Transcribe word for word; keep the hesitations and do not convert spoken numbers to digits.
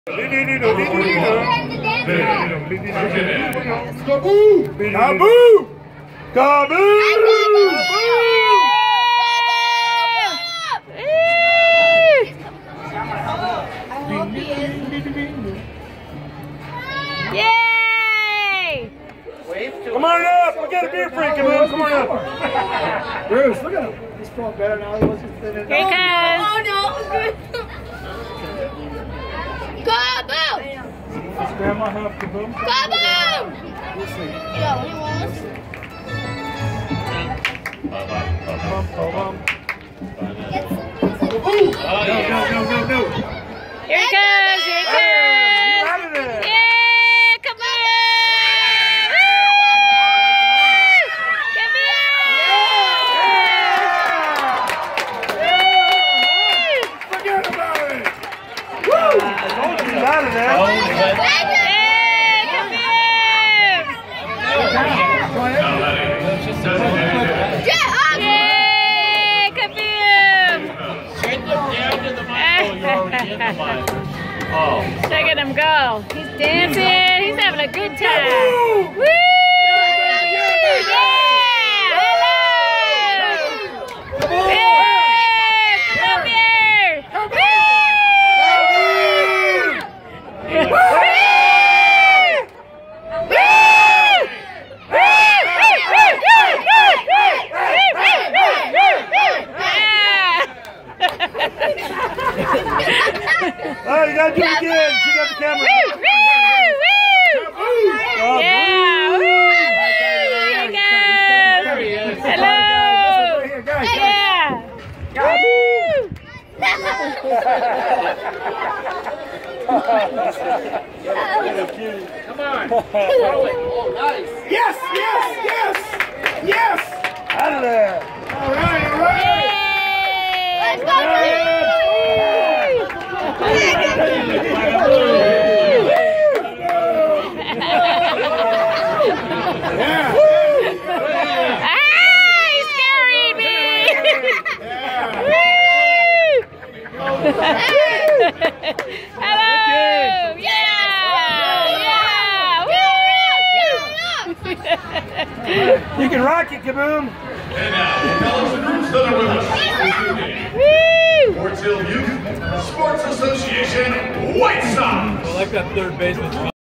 Kaboo! Kaboo! Kaboo! Yay! Come on up! We got a beer freak, man. Come on up. Bruce, look at him. He's feeling better now. He wasn't thinning. Here he comes. Oh no! Kaboom! Does Grandma have kaboom? Kaboom! We'll see. Yeah, what do you want? Bum, bum, bum. No, no, no, no, no. Here he comes. Here he comes. You out of there. Yeah! Come on! Come Forget about it. Woo! I told you he's out of there. Oh. Look at him go. He's dancing. He's having a good time. Woo! Yeah! Hello! Yeah! Come here! Oh, you gotta do it again. She got the camera. Woo! Woo! Woo! Yeah! Woo! Here he goes. Hello! Yeah! Woo! Come on. Throw it. Oh, nice. Yes, yes, yes, yes. Out of there. All right, all right. Let's go! Hello! Yeah! Yeah! You can rock it, Kaboom. And now, tell us the groups that are with us this evening. Woo! Fort Sill Youth Sports Association White Sox. I like that third baseman.